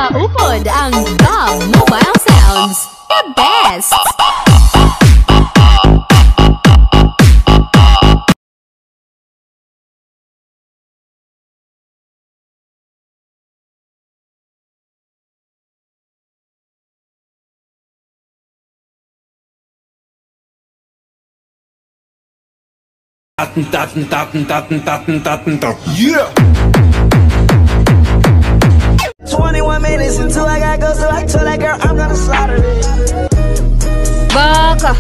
kaupod ang GOM Mobile Sounds. The best! Yeah! 21 minutes until I gotta go, so I told that girl I'm gonna slaughter it. Baka!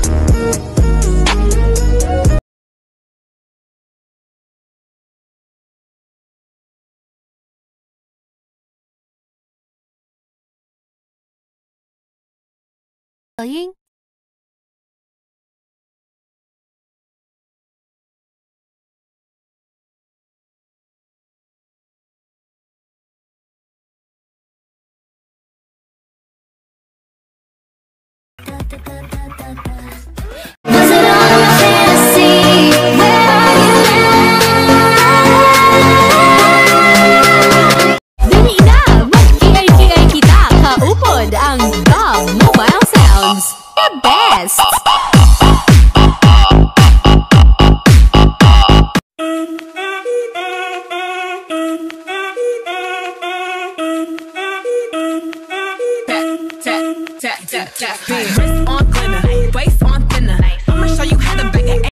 Playing? Was it all a fantasy? Where are you now? Dali na! Mag-kiay-kiay kita! Kaupod ang GOM Mobile Sounds. The best! Wrist on glitter, waist on thinner. I'ma show you how to bang it.